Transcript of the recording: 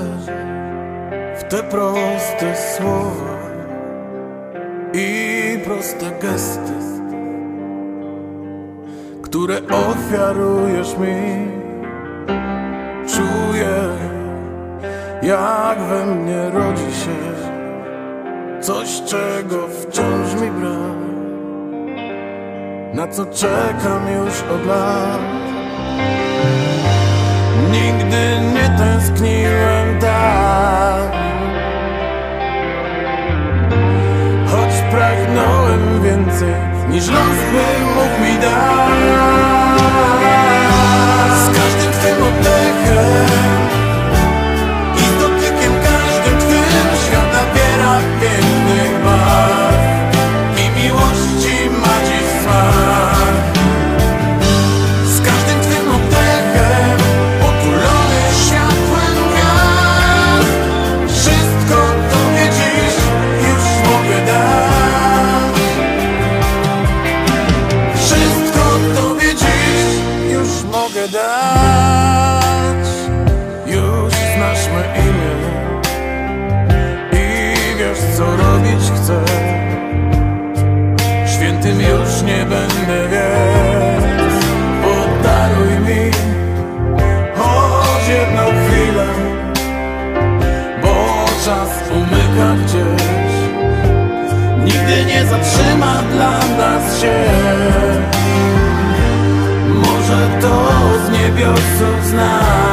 w te proste słowa i proste gesty, które ofiarujesz mi. Czuję, jak we mnie rodzi się coś, czego wciąż mi brak, na co czekam już od lat. Nigdy nie tęskniłem tak, choć pragnąłem więcej niż los by mógł mi dać. Z każdym twym oddechem i z dotykiem każdym twym świat nabiera pięknych barw i miłości ma dziś smak. Z każdym twym oddechem otulony światłem gwiazd, wszystko tobie dziś już mogę dać. Wszystko tobie dziś już mogę dać. Już znasz me imię i wiesz, co robić chcę. Świętym już nie będę, więc podaruj mi choć jedną chwilę, bo czas umyka gdzieś, nigdy nie zatrzyma dla nas się. Może to z niebiosów znak,